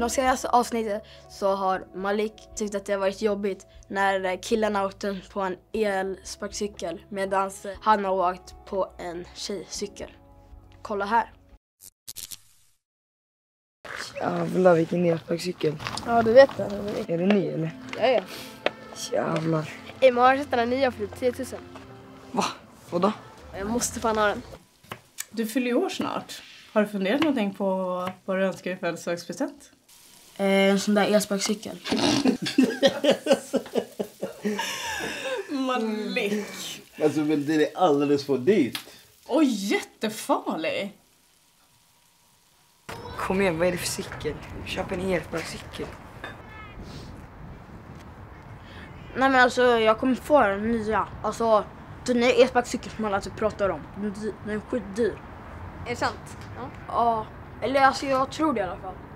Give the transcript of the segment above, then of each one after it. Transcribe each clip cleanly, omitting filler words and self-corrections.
de senaste avsnitten så har Malik tyckt att det har varit jobbigt när killarna åkte på en elsparkcykel medan han har åkt på en tjejcykel. Kolla här. Jävlar, vilken elsparkcykel. Ja, du vet det. Är det ny eller? Ja. Jävlar. Imorgon har jag sett den nya för 10 000. Va? Vadå? Jag måste fan ha den. Du fyller ju år snart. Har du funderat någonting på vad du önskar i födelsedagspresent? En sån där elsparkcykel. Malik. Alltså men det är alldeles för dyrt. Oj, jättefarlig. Kom igen, vad är det för cykel? Köp en elsparkcykel. Nej men alltså jag kommer få den nya. Alltså den nya elsparkcykeln som alla typ pratar om. Den är skitdyr. Är det sant? Ja. Ja, eller alltså jag tror det i alla fall.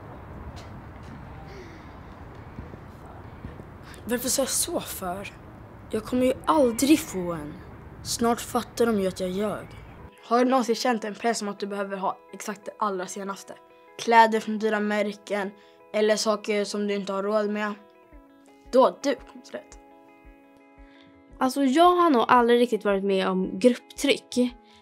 Varför sa jag så för? Jag kommer ju aldrig få en. Snart fattar de ju att jag ljög. Har du någonsin känt en press om att du behöver ha exakt det allra senaste? Kläder från dyra märken eller saker som du inte har råd med? Då du kommer rätt. Alltså jag har nog aldrig riktigt varit med om grupptryck.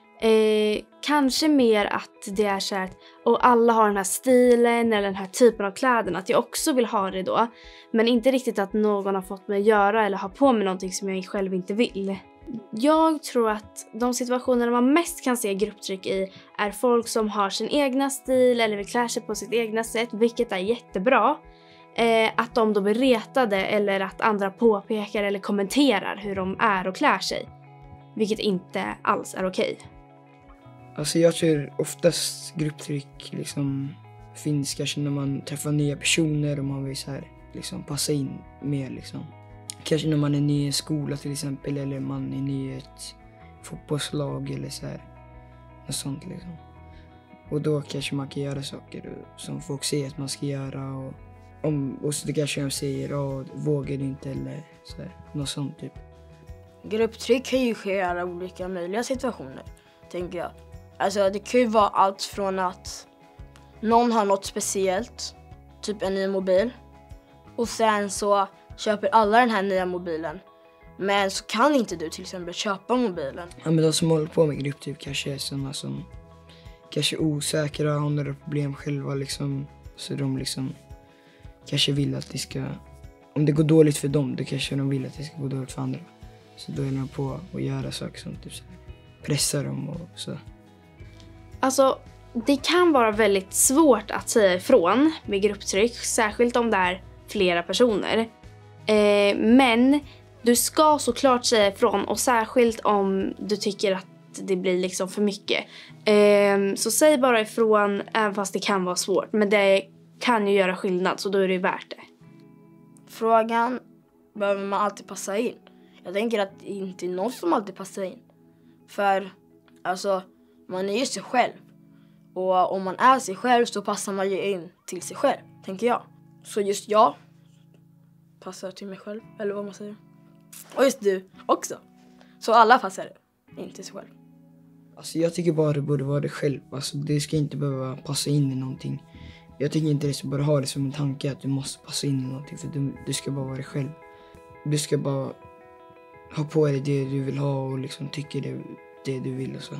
Kanske mer att det är så här och alla har den här stilen eller den här typen av kläderna, att jag också vill ha det då. Men inte riktigt att någon har fått mig göra eller ha på mig någonting som jag själv inte vill. Jag tror att de situationer man mest kan se grupptryck i är folk som har sin egna stil eller vill klä sig på sitt egna sätt, vilket är jättebra. Att de då blir retade eller att andra påpekar eller kommenterar hur de är och klär sig. Vilket inte alls är okej. Alltså jag tror oftast grupptryck liksom finns kanske när man träffar nya personer och man vill så här liksom passa in mer liksom. Kanske när man är ny i en skola till exempel eller man är ny i ett fotbollslag eller så här. Något sånt liksom. Och då kanske man kan göra saker som folk säger att man ska göra och så det kanske de säger vågar du inte eller så här. Något sånt typ. Grupptryck kan ju ske i alla olika möjliga situationer, tänker jag. Alltså det kan ju vara allt från att någon har något speciellt, typ en ny mobil. Och sen så köper alla den här nya mobilen. Men så kan inte du till exempel köpa mobilen. Ja men de som håller på med grupptryck kanske är sådana som kanske är osäkra, har några problem själva liksom. Så de liksom kanske vill att det ska, om det går dåligt för dem, då kanske de vill att det ska gå dåligt för andra. Så då är de på att göra saker som typ så här, pressa dem och så. Alltså, det kan vara väldigt svårt att säga ifrån med grupptryck, särskilt om det är flera personer. Men du ska såklart säga ifrån, och särskilt om du tycker att det blir liksom för mycket. Så säg bara ifrån, även fast det kan vara svårt. Men det kan ju göra skillnad, så då är det värt det. Frågan behöver man alltid passa in. Jag tänker att det inte är någon som alltid passar in. För alltså, man är ju sig själv. Och om man är sig själv så passar man ju in till sig själv, tänker jag. Så just jag passar till mig själv, eller vad man säger. Och just du också. Så alla passar in till sig själv. Alltså jag tycker bara det borde vara det själv. Alltså det ska inte behöva passa in i någonting. Jag tycker inte det ska bara ha det som en tanke att du måste passa in i någonting. För du ska bara vara dig själv. Du ska bara ha på dig det du vill ha och liksom tycker det du vill och så.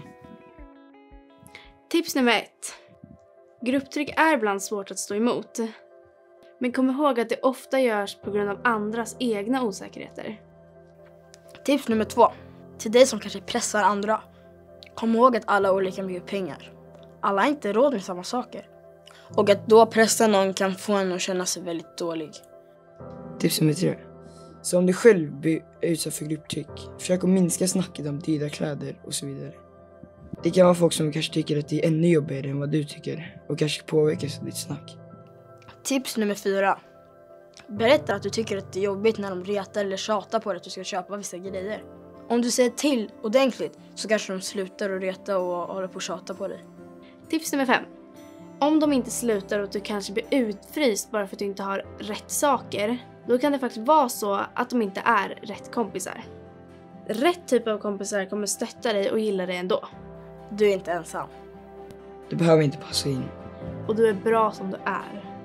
Tips nummer 1. Grupptryck är ibland svårt att stå emot. Men kom ihåg att det ofta görs på grund av andras egna osäkerheter. Tips nummer 2. Till dig som kanske pressar andra. Kom ihåg att alla har olika mycket pengar. Alla har inte råd med samma saker. Och att då pressa någon kan få en att känna sig väldigt dålig. Tips nummer 3. Så om du själv blir utsatt för grupptryck, försök att minska snacket om dyra kläder och så vidare. Det kan vara folk som kanske tycker att det är ännu jobbigare än vad du tycker och kanske påverkas av ditt snack. Tips nummer 4. Berätta att du tycker att det är jobbigt när de retar eller tjatar på dig att du ska köpa vissa grejer. Om du säger till ordentligt så kanske de slutar att reta och håller på att tjata på dig. Tips nummer 5. Om de inte slutar och du kanske blir utfryst bara för att du inte har rätt saker, då kan det faktiskt vara så att de inte är rätt kompisar. Rätt typ av kompisar kommer stötta dig och gilla dig ändå. Du är inte ensam. Du behöver inte passa in. Och du är bra som du är.